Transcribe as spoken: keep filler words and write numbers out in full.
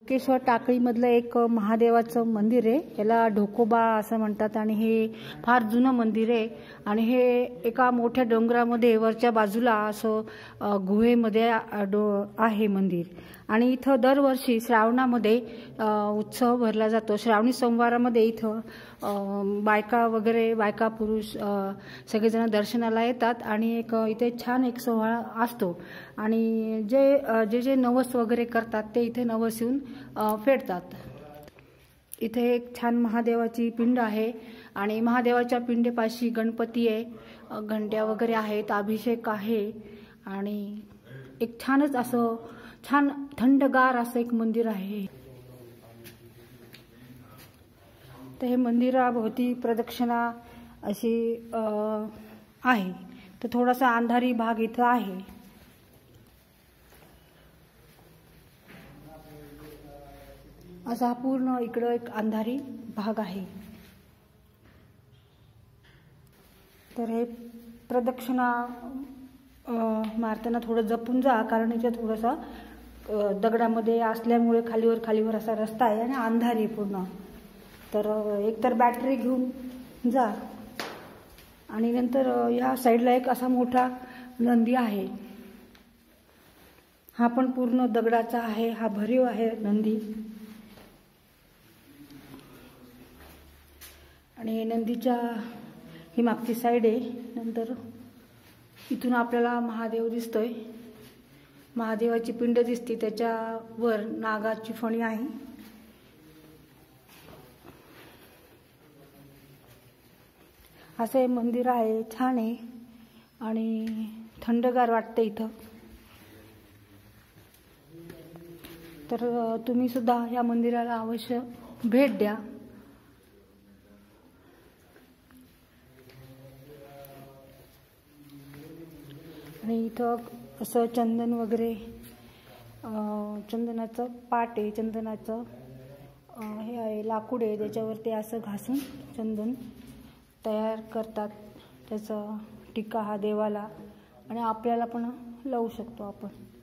केशवर टाकळीमधलं एक महादेवाचं मंदिर आहे. याला ढोकोबा असं म्हणतात आणि हे फार जुनं मंदिर आहे. आणि हे एका मोठ्या डोंगरामध्ये वरच्या बाजूला असं गुहेमध्ये आहे मंदिर. आणि इथं दरवर्षी श्रावणामध्ये उत्सव भरला जातो. श्रावणी सोमवारामध्ये इथं बायका वगैरे बायका पुरुष सगळेजण दर्शनाला येतात आणि एक इथे छान एक सोहळा असतो. आणि जे जे जे नवस वगैरे करतात ते इथे नवस येऊन फेडतात. इथे एक छान महादेवाची पिंड आहे आणि महादेवाच्या पिंडेपाशी गणपती आहे, घंट्या वगैरे आहेत, अभिषेक आहे आणि एक छानच असं छान थंडगार असं एक मंदिर आहे. तर हे मंदिराभोवती प्रदक्षिणा अशी आहे. तर थोडासा अंधारी भाग इथं आहे. असा पूर्ण इकडं एक अंधारी भाग आहे. तर हे प्रदक्षिणा मारताना थोडं जपून जा, कारण इथे थोडासा दगडामध्ये असल्यामुळे खालीवर खालीवर असा रस्ता आहे आणि अंधारी पूर्ण. तर एकतर बॅटरी घेऊन जा. आणि नंतर या साईडला एक असा मोठा नंदी आहे. हा पण पूर्ण दगडाचा आहे. हा भरीव आहे नंदी. आणि नंदीच्या ही मागची साईड आहे. नंतर इथून आपल्याला महादेव दिसतोय. महादेवाची पिंड दिसते, त्याच्यावर नागाची फणी आहे. असं हे मंदिर आहे, छान आहे आणि थंडगार वाटतं इथं. तर तुम्ही सुद्धा या मंदिराला अवश्य भेट द्या. आणि इथं असं चंदन वगैरे चंदनाचं पाट आहे, चंदनाचं हे आहे, लाकूड आहे, त्याच्यावर ते असं घासून चंदन तयार करतात. त्याचा टिक्का हा देवाला आणि आपल्याला पण लावू शकतो आपण.